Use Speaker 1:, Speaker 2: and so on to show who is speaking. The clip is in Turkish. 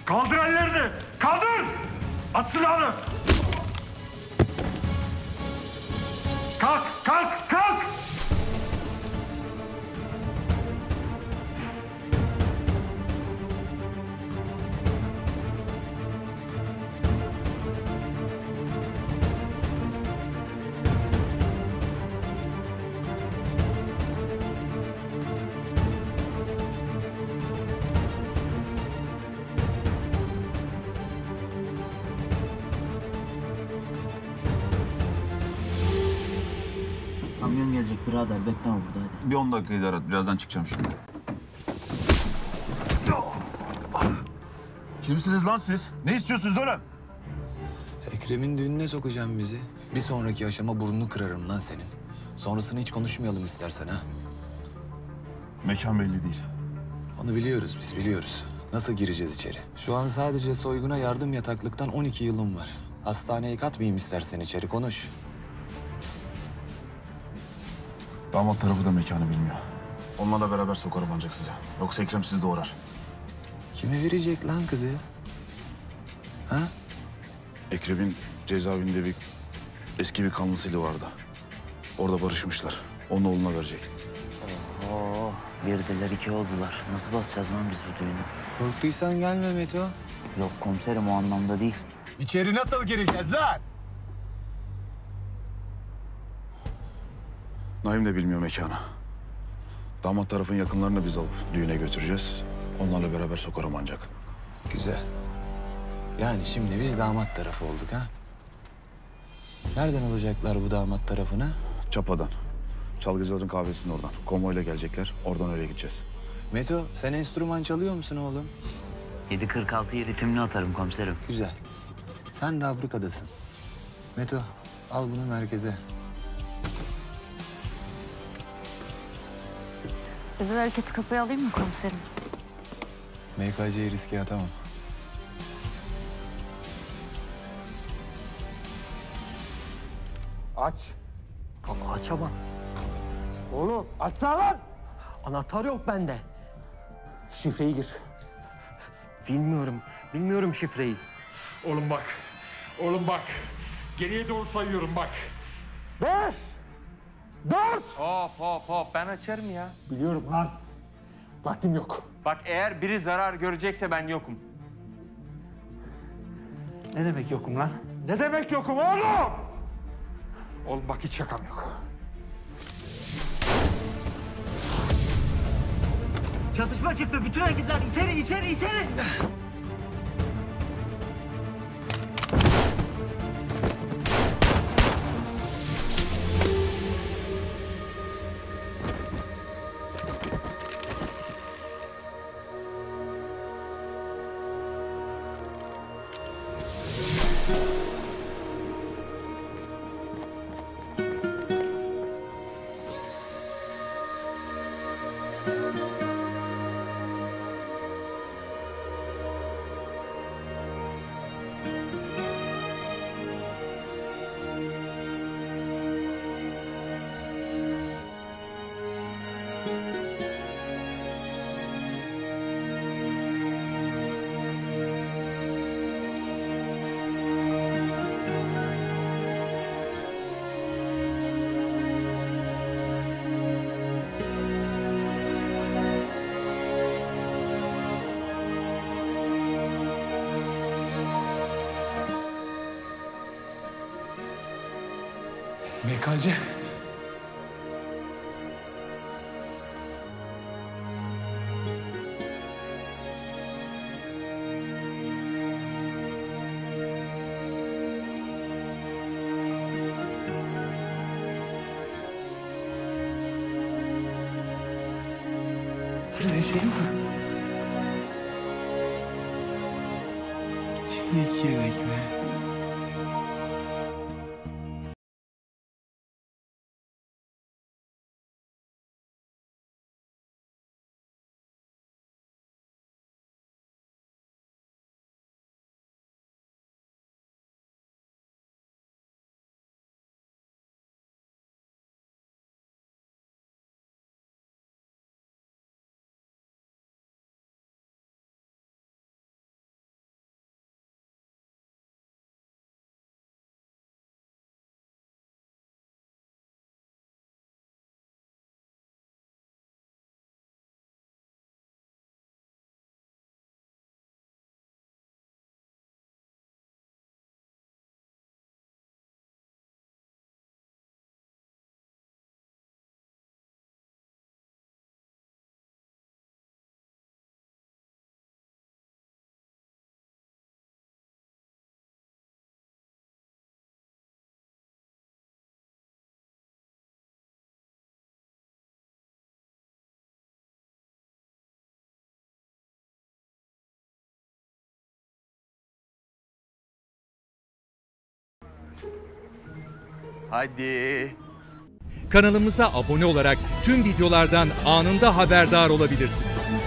Speaker 1: Kaldır ellerini! Kaldır! At silahını! Kalk! Kalk! Kalk!
Speaker 2: Kamyon gelecek birader, bekleme burada hadi.
Speaker 3: Bir 10 dakika idare et. Birazdan çıkacağım şimdi. Kimsiniz lan siz? Ne istiyorsunuz oğlum?
Speaker 4: Ekrem'in düğününe sokacağım bizi. Bir sonraki aşama burnunu kırarım lan senin. Sonrasını hiç konuşmayalım istersen ha.
Speaker 3: Mekan belli değil.
Speaker 4: Onu biliyoruz biz, biliyoruz. Nasıl gireceğiz içeri? Şu an sadece soyguna yardım yataklıktan 12 yılım var. Hastaneye katmayayım istersen içeri, konuş.
Speaker 3: Damat tarafı da mekanı bilmiyor. Onlarla beraber sokarım ancak size. Yoksa Ekrem sizi doğrar.
Speaker 4: Kime verecek lan kızı? Ha?
Speaker 3: Ekrem'in cezaevinde eski bir kanlısıyla vardı. Orada barışmışlar. Onun oğluna verecek.
Speaker 2: Oo, birdiler iki oldular. Nasıl basacağız lan biz bu düğünü?
Speaker 4: Korktuysan gelme Meto.
Speaker 2: Yok komiserim, o anlamda değil.
Speaker 4: İçeri nasıl gireceğiz lan?
Speaker 3: Naim de bilmiyor mekanı. Damat tarafın yakınlarını biz alıp düğüne götüreceğiz. Onlarla beraber sokarım ancak.
Speaker 4: Güzel. Yani şimdi biz damat tarafı olduk ha? Nereden alacaklar bu damat tarafını?
Speaker 3: Çapa'dan. Çalgıcıların kahvesinin oradan. Konvoyla gelecekler. Oradan öyle gideceğiz.
Speaker 4: Meto, sen enstrüman çalıyor musun oğlum?
Speaker 2: 7.46'yı ritimli atarım komiserim.
Speaker 4: Güzel. Sen de Avrupa'dasın. Meto, al bunu merkeze.
Speaker 5: Özel hareketi kapıya alayım mı komiserim?
Speaker 4: MKC'yi riske atamam.
Speaker 6: Aç.
Speaker 7: Ama açamam.
Speaker 6: Oğlum açsana lan.
Speaker 7: Anahtar yok bende.
Speaker 6: Şifreyi gir.
Speaker 7: Bilmiyorum şifreyi.
Speaker 1: Oğlum bak. Oğlum bak. Geriye doğru sayıyorum bak.
Speaker 6: 5, 4.
Speaker 8: Hop ben açarım ya.
Speaker 6: Biliyorum lan. Vaktim yok.
Speaker 8: Bak eğer biri zarar görecekse ben yokum.
Speaker 6: Ne demek yokum lan? Ne demek yokum oğlum? Oğlum bak hiç şakam yok.
Speaker 7: Çatışma çıktı. Bütün ekipler içeri.
Speaker 6: MKC.
Speaker 7: Kardeşim. Çelik yelek mi?
Speaker 8: Hadi.
Speaker 9: Kanalımıza abone olarak tüm videolardan anında haberdar olabilirsiniz.